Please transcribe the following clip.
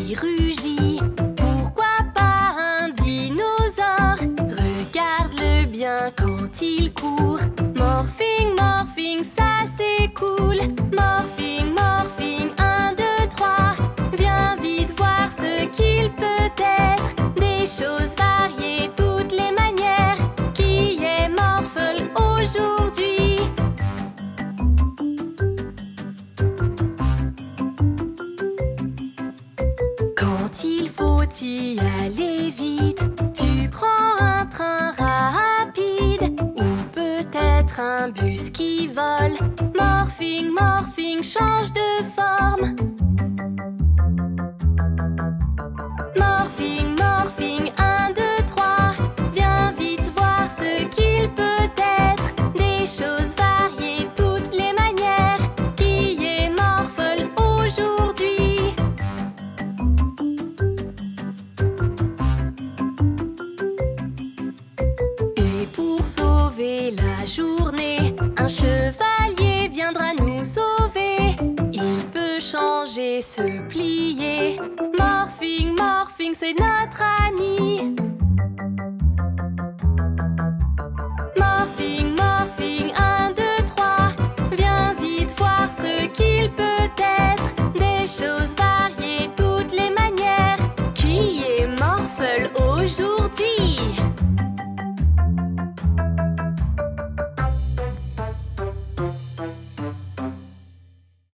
qui rugit. Pourquoi pas un dinosaure? Regarde-le bien quand il court. Morphing, morphing, ça c'est cool. Morphing, morphing, 1, 2, 3. Viens vite voir ce qu'il peut être. Des choses variées, toutes les manières. Qui est Morphle aujourd'hui? Quand il faut y aller vite, tu prends un train rapide ou peut-être un bus qui vole. Morphing, morphing, change de forme. Morphing, morphing, 1, 2, 3. Viens vite voir ce qu'il peut être. Des choses variées, toutes les manières. Qui est Morphle aujourd'hui? Et pour sauver la journée, un chevalier viendra nous sauver. Il peut changer, se plier. Morphing, morphing, c'est notre ami. Morphing, morphing, 1, 2, 3. Viens vite voir ce qu'il peut être. Des choses